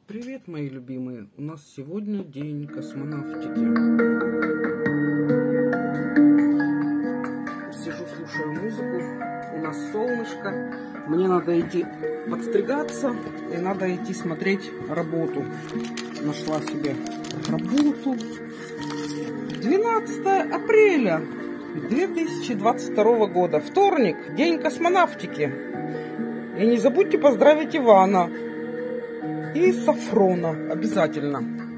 Привет, мои любимые! У нас сегодня день космонавтики. Сижу, слушаю музыку. У нас солнышко. Мне надо идти подстригаться и надо идти смотреть работу. Нашла себе работу. 12 апреля 2022 года. Вторник. День космонавтики. И не забудьте поздравить Ивана. И Сафрона обязательно.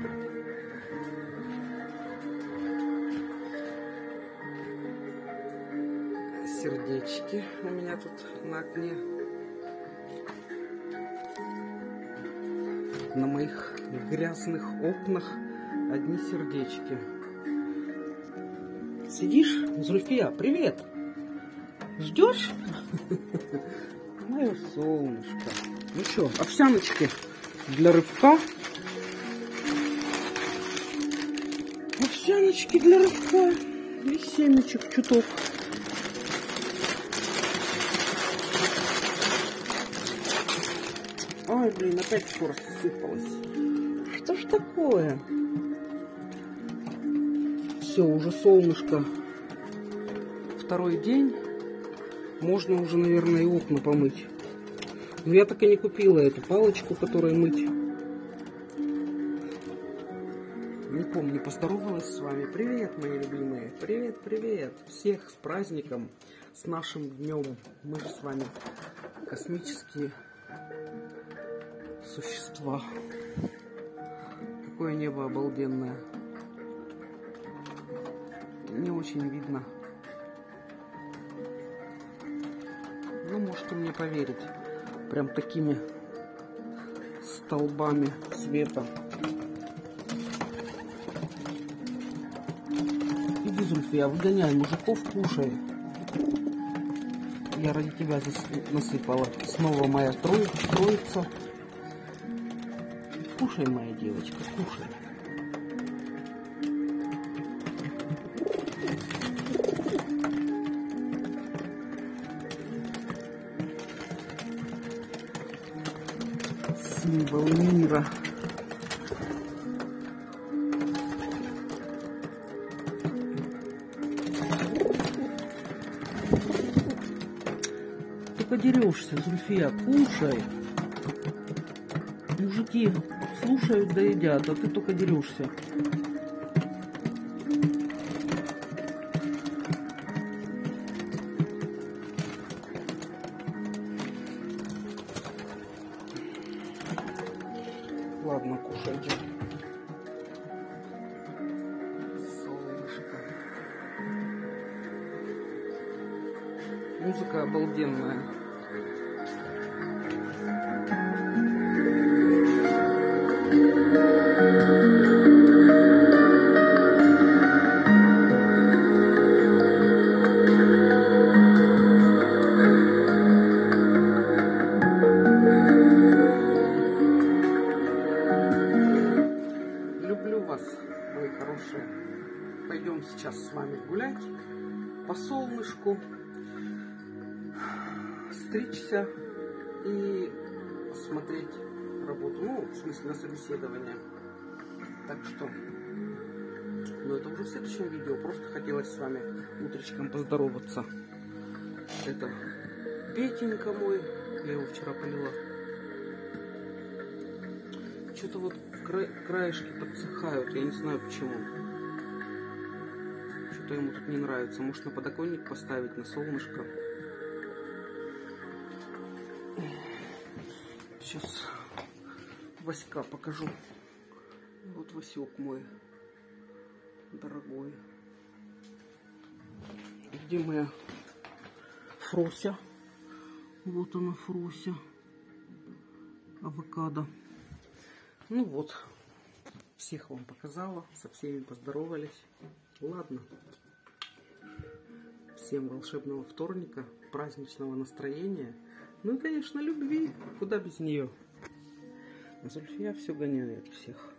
Сердечки у меня тут на окне. На моих грязных окнах одни сердечки. Сидишь, Зульфия? Привет! Ждешь? Мое солнышко. Ну что, овсяночки для рыбка. Овсяночки для рыбка. И семечек чуток. Ой, блин, опять скоро сыпалась. Что ж такое? Все, уже солнышко. Второй день. Можно уже, наверное, и окна помыть. Но я так и не купила эту палочку, которую мыть. Не помню, поздоровалась с вами. Привет, мои любимые. Привет, привет. Всех с праздником, с нашим днем. Мы же с вами космические существа. Какое небо обалденное. Не очень видно. Ну, можете мне поверить. Прям такими столбами света. Иди, Зульфия, выгоняй мужиков, кушай. Я ради тебя насыпала. Снова моя троица. Кушай, моя девочка, кушай. Символ мира. Только дерешься, Зульфия, кушай. Мужики слушают да едят, а ты только дерешься. Ладно, кушайте. Солнышко. Музыка обалденная. Мои хорошие, пойдем сейчас с вами гулять по солнышку, стричься и смотреть работу, ну, в смысле, на собеседование. Так что, ну, это уже в следующем видео, просто хотелось с вами утречком поздороваться. Это Петенька мой, я его вчера полила. Что-то вот краешки подсыхают, я не знаю почему. Что-то ему тут не нравится. Может, на подоконник поставить, на солнышко. Сейчас Васька покажу. Вот Васек мой дорогой. Где моя Фрося? Вот она, Фрося. Авокадо. Ну вот, всех вам показала, со всеми поздоровались. Ладно. Всем волшебного вторника, праздничного настроения. Ну и, конечно, любви. Куда без нее? Зульфия все гоняет всех.